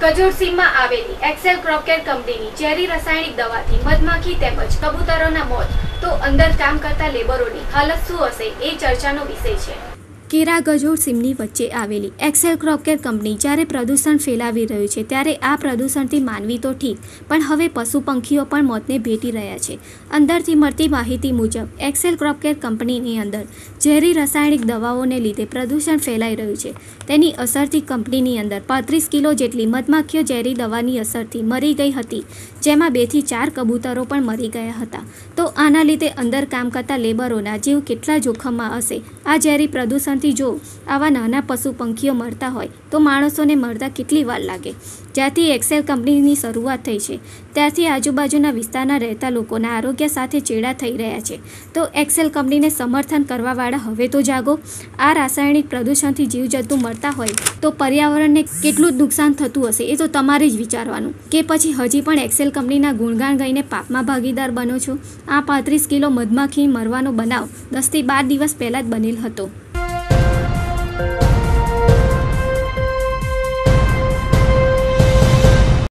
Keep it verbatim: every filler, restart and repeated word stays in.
કજોડસીમાં આવેલી Excel crop care કંપનીની ઝેરી રાસાયણિક દવાથી મધમાખી તેમજ કબૂતરોના મોત તો અંદર કામ કરતા લેબરોની હાલત શું હશે એ ચર્ચાનો વિષય છે। કેરા ગજોડ સીમની વચ્ચે આવેલી એક્સેલ ક્રોપ કેર કંપની જ્યારે પ્રદૂષણ ફેલાવી રહ્યું છે ત્યારે આ પ્રદૂષણથી માનવી તો ઠીક પણ હવે પશુ પંખીઓ પણ મોતને ભેટી રહ્યા છે। અંદરથી મળતી માહિતી મુજબ એક્સેલ ક્રોપ કેર કંપનીની અંદર ઝેરી રાસાયણિક દવાઓને લીધે પ્રદૂષણ ફેલાઈ રહ્યું છે। તેની અસરથી કંપનીની અંદર પાંત્રીસ કિલો જેટલી મધમાખીઓ ઝેરી દવાની અસરથી મરી ગઈ હતી, જેમાં બેથી ચાર કબૂતરો પણ મરી ગયા હતા। તો આના લીધે અંદર કામ કરતા લેબરોના જીવ કેટલા જોખમમાં હશે। આ ઝેરી પ્રદૂષણ જો આવા નાના પશુ પંખીઓ મરતા હોય તો માણસોને મરતા કેટલી વાર લાગે। જ્યારથી એક્સેલ કંપનીની શરૂઆત થઈ છે ત્યારથી આજુબાજુના વિસ્તારના રહેતા લોકોના આરોગ્ય સાથે ચેડા થઈ રહ્યા છે। તો એક્સેલ કંપનીને સમર્થન કરવાવાળા હવે તો જાગો। આ રાસાયણિક પ્રદૂષણથી જીવજંતુ મરતા હોય તો પર્યાવરણને કેટલું નુકસાન થતું હશે એ તો તમારે જ વિચારવાનું, કે પછી હજી પણ એક્સેલ કંપનીના ગુણગાન ગાઈને પાપમાં ભાગીદાર બનો છો। આ પાંત્રીસ કિલો મધમાખી મરવાનો બનાવ દસથી બાર દિવસ પહેલાં જ બનેલ હતો।